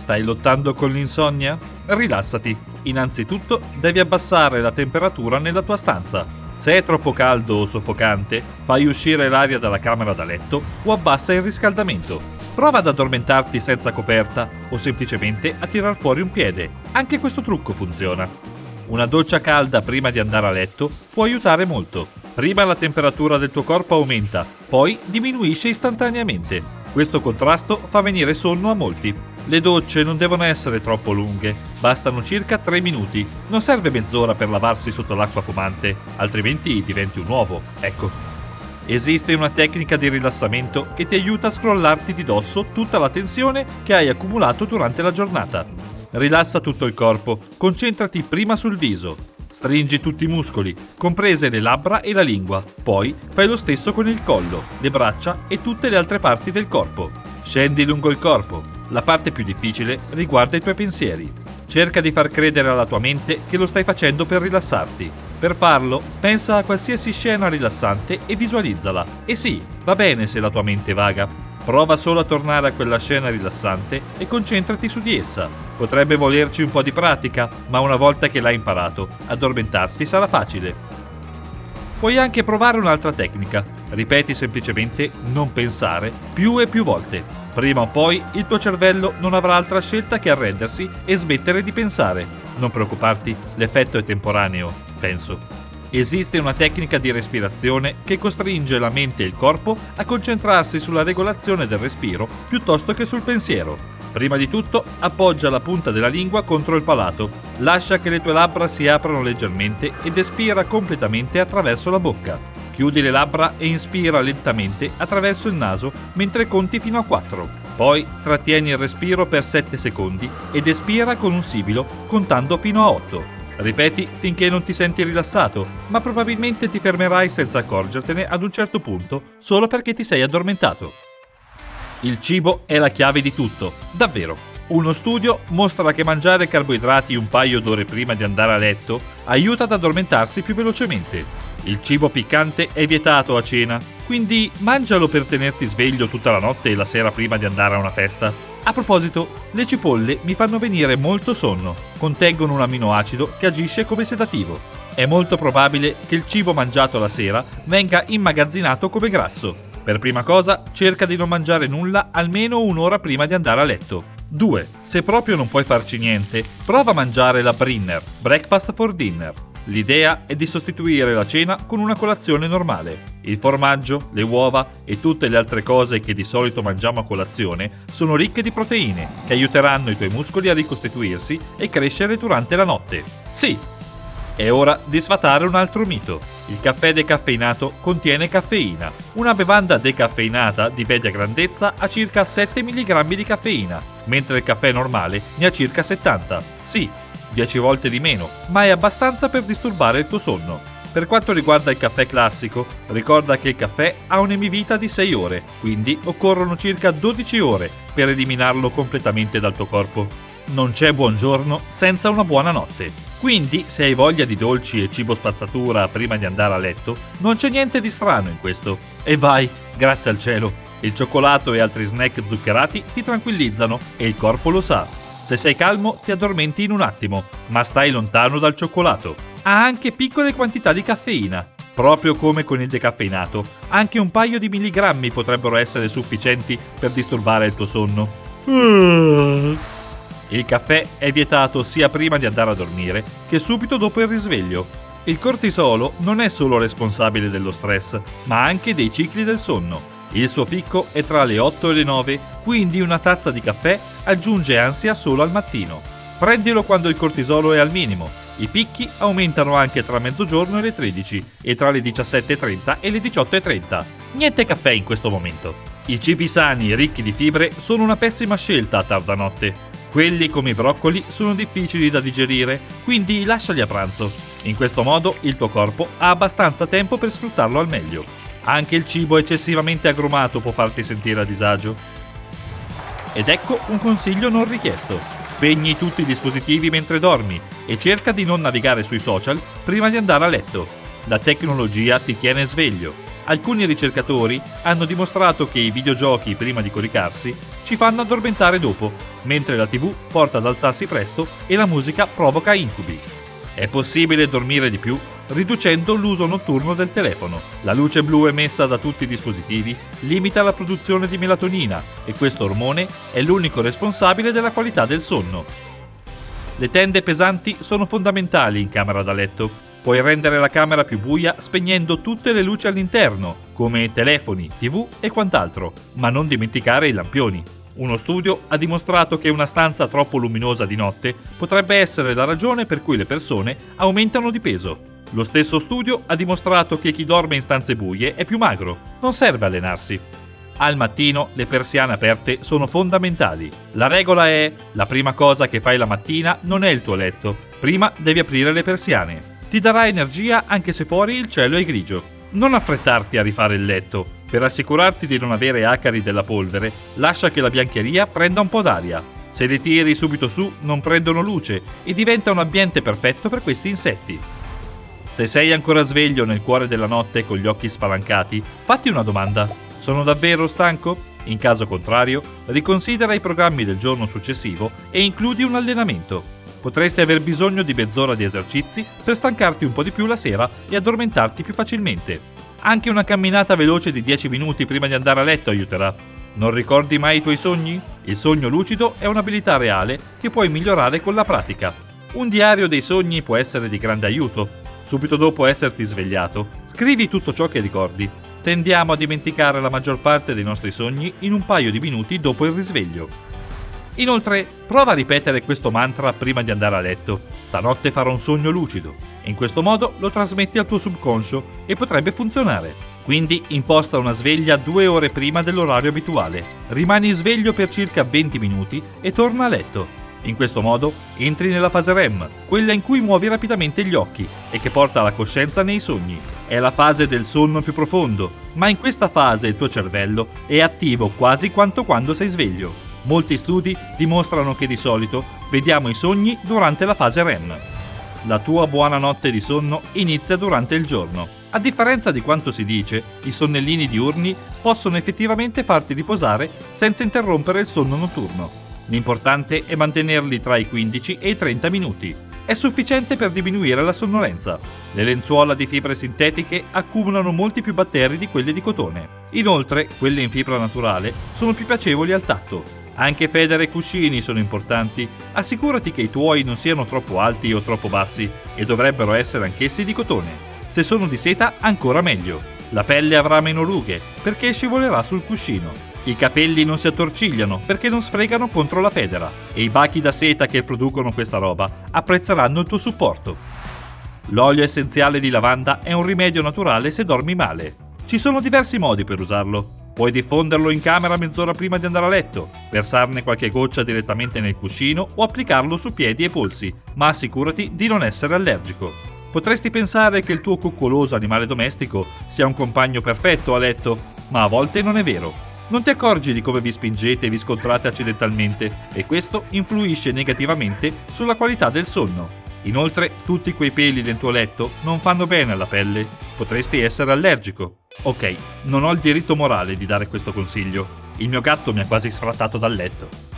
Stai lottando con l'insonnia? Rilassati. Innanzitutto devi abbassare la temperatura nella tua stanza. Se è troppo caldo o soffocante, fai uscire l'aria dalla camera da letto o abbassa il riscaldamento. Prova ad addormentarti senza coperta o semplicemente a tirar fuori un piede. Anche questo trucco funziona. Una doccia calda prima di andare a letto può aiutare molto. Prima la temperatura del tuo corpo aumenta, poi diminuisce istantaneamente. Questo contrasto fa venire sonno a molti. Le docce non devono essere troppo lunghe, bastano circa 3 minuti. Non serve mezz'ora per lavarsi sotto l'acqua fumante, altrimenti diventi un uovo. Ecco. Esiste una tecnica di rilassamento che ti aiuta a scrollarti di dosso tutta la tensione che hai accumulato durante la giornata. Rilassa tutto il corpo, concentrati prima sul viso. Stringi tutti i muscoli, comprese le labbra e la lingua. Poi fai lo stesso con il collo, le braccia e tutte le altre parti del corpo. Scendi lungo il corpo. La parte più difficile riguarda i tuoi pensieri. Cerca di far credere alla tua mente che lo stai facendo per rilassarti. Per farlo, pensa a qualsiasi scena rilassante e visualizzala. E sì, va bene se la tua mente vaga. Prova solo a tornare a quella scena rilassante e concentrati su di essa. Potrebbe volerci un po' di pratica, ma una volta che l'hai imparato, addormentarti sarà facile. Puoi anche provare un'altra tecnica. Ripeti semplicemente non pensare più e più volte. Prima o poi il tuo cervello non avrà altra scelta che arrendersi e smettere di pensare. Non preoccuparti, l'effetto è temporaneo, penso. Esiste una tecnica di respirazione che costringe la mente e il corpo a concentrarsi sulla regolazione del respiro piuttosto che sul pensiero. Prima di tutto, appoggia la punta della lingua contro il palato, lascia che le tue labbra si aprano leggermente ed espira completamente attraverso la bocca. Chiudi le labbra e inspira lentamente attraverso il naso mentre conti fino a 4. Poi trattieni il respiro per 7 secondi ed espira con un sibilo contando fino a 8. Ripeti finché non ti senti rilassato, ma probabilmente ti fermerai senza accorgertene ad un certo punto solo perché ti sei addormentato. Il cibo è la chiave di tutto, davvero. Uno studio mostra che mangiare carboidrati un paio d'ore prima di andare a letto aiuta ad addormentarsi più velocemente. Il cibo piccante è vietato a cena, quindi mangialo per tenerti sveglio tutta la notte e la sera prima di andare a una festa. A proposito, le cipolle mi fanno venire molto sonno. Contengono un amminoacido che agisce come sedativo. È molto probabile che il cibo mangiato la sera venga immagazzinato come grasso. Per prima cosa, cerca di non mangiare nulla almeno un'ora prima di andare a letto. 2. Se proprio non puoi farci niente, prova a mangiare la Brinner, Breakfast for Dinner. L'idea è di sostituire la cena con una colazione normale. Il formaggio, le uova e tutte le altre cose che di solito mangiamo a colazione sono ricche di proteine che aiuteranno i tuoi muscoli a ricostituirsi e crescere durante la notte. Sì! È ora di sfatare un altro mito. Il caffè decaffeinato contiene caffeina. Una bevanda decaffeinata di media grandezza ha circa 7 mg di caffeina, mentre il caffè normale ne ha circa 70. Sì, 10 volte di meno, ma è abbastanza per disturbare il tuo sonno. Per quanto riguarda il caffè classico, ricorda che il caffè ha un'emivita di 6 ore, quindi occorrono circa 12 ore per eliminarlo completamente dal tuo corpo. Non c'è buongiorno senza una buona notte. Quindi, se hai voglia di dolci e cibo spazzatura prima di andare a letto, non c'è niente di strano in questo. E vai, grazie al cielo, il cioccolato e altri snack zuccherati ti tranquillizzano e il corpo lo sa. Se sei calmo ti addormenti in un attimo, ma stai lontano dal cioccolato. Ha anche piccole quantità di caffeina. Proprio come con il decaffeinato, anche un paio di milligrammi potrebbero essere sufficienti per disturbare il tuo sonno. Il caffè è vietato sia prima di andare a dormire che subito dopo il risveglio. Il cortisolo non è solo responsabile dello stress, ma anche dei cicli del sonno. Il suo picco è tra le 8 e le 9, quindi una tazza di caffè aggiunge ansia solo al mattino. Prendilo quando il cortisolo è al minimo. I picchi aumentano anche tra mezzogiorno e le 13 e tra le 17:30 e le 18:30. Niente caffè in questo momento. I cibi sani ricchi di fibre sono una pessima scelta a tarda notte. Quelli come i broccoli sono difficili da digerire, quindi lasciali a pranzo. In questo modo il tuo corpo ha abbastanza tempo per sfruttarlo al meglio. Anche il cibo eccessivamente agrumato può farti sentire a disagio. Ed ecco un consiglio non richiesto. Spegni tutti i dispositivi mentre dormi e cerca di non navigare sui social prima di andare a letto. La tecnologia ti tiene sveglio. Alcuni ricercatori hanno dimostrato che i videogiochi prima di coricarsi ci fanno addormentare dopo, mentre la TV porta ad alzarsi presto e la musica provoca incubi. È possibile dormire di più riducendo l'uso notturno del telefono. La luce blu emessa da tutti i dispositivi limita la produzione di melatonina e questo ormone è l'unico responsabile della qualità del sonno. Le tende pesanti sono fondamentali in camera da letto. Puoi rendere la camera più buia spegnendo tutte le luci all'interno, come telefoni, TV e quant'altro, ma non dimenticare i lampioni. Uno studio ha dimostrato che una stanza troppo luminosa di notte potrebbe essere la ragione per cui le persone aumentano di peso. Lo stesso studio ha dimostrato che chi dorme in stanze buie è più magro. Non serve allenarsi. Al mattino le persiane aperte sono fondamentali. La regola è: la prima cosa che fai la mattina non è il tuo letto. Prima devi aprire le persiane. Ti darà energia anche se fuori il cielo è grigio. Non affrettarti a rifare il letto. Per assicurarti di non avere acari della polvere, lascia che la biancheria prenda un po' d'aria. Se li tiri subito su, non prendono luce e diventa un ambiente perfetto per questi insetti. Se sei ancora sveglio nel cuore della notte con gli occhi spalancati, fatti una domanda: sono davvero stanco? In caso contrario, riconsidera i programmi del giorno successivo e includi un allenamento. Potresti aver bisogno di mezz'ora di esercizi per stancarti un po' di più la sera e addormentarti più facilmente. Anche una camminata veloce di 10 minuti prima di andare a letto aiuterà. Non ricordi mai i tuoi sogni? Il sogno lucido è un'abilità reale che puoi migliorare con la pratica. Un diario dei sogni può essere di grande aiuto. Subito dopo esserti svegliato, scrivi tutto ciò che ricordi. Tendiamo a dimenticare la maggior parte dei nostri sogni in un paio di minuti dopo il risveglio. Inoltre, prova a ripetere questo mantra prima di andare a letto. Stanotte farò un sogno lucido. In questo modo lo trasmetti al tuo subconscio e potrebbe funzionare. Quindi imposta una sveglia 2 ore prima dell'orario abituale. Rimani sveglio per circa 20 minuti e torna a letto. In questo modo entri nella fase REM, quella in cui muovi rapidamente gli occhi e che porta alla coscienza nei sogni. È la fase del sonno più profondo, ma in questa fase il tuo cervello è attivo quasi quanto quando sei sveglio. Molti studi dimostrano che di solito vediamo i sogni durante la fase REM. La tua buona notte di sonno inizia durante il giorno. A differenza di quanto si dice, i sonnellini diurni possono effettivamente farti riposare senza interrompere il sonno notturno. L'importante è mantenerli tra i 15 e i 30 minuti. È sufficiente per diminuire la sonnolenza. Le lenzuola di fibre sintetiche accumulano molti più batteri di quelle di cotone. Inoltre, quelle in fibra naturale sono più piacevoli al tatto. Anche federe e cuscini sono importanti. Assicurati che i tuoi non siano troppo alti o troppo bassi e dovrebbero essere anch'essi di cotone. Se sono di seta, ancora meglio. La pelle avrà meno rughe perché scivolerà sul cuscino. I capelli non si attorcigliano perché non sfregano contro la federa e i bachi da seta che producono questa roba apprezzeranno il tuo supporto. L'olio essenziale di lavanda è un rimedio naturale se dormi male. Ci sono diversi modi per usarlo. Puoi diffonderlo in camera mezz'ora prima di andare a letto, versarne qualche goccia direttamente nel cuscino o applicarlo su piedi e polsi, ma assicurati di non essere allergico. Potresti pensare che il tuo coccoloso animale domestico sia un compagno perfetto a letto, ma a volte non è vero. Non ti accorgi di come vi spingete e vi scontrate accidentalmente e questo influisce negativamente sulla qualità del sonno. Inoltre, tutti quei peli del tuo letto non fanno bene alla pelle. Potresti essere allergico. Ok, non ho il diritto morale di dare questo consiglio. Il mio gatto mi ha quasi sfrattato dal letto.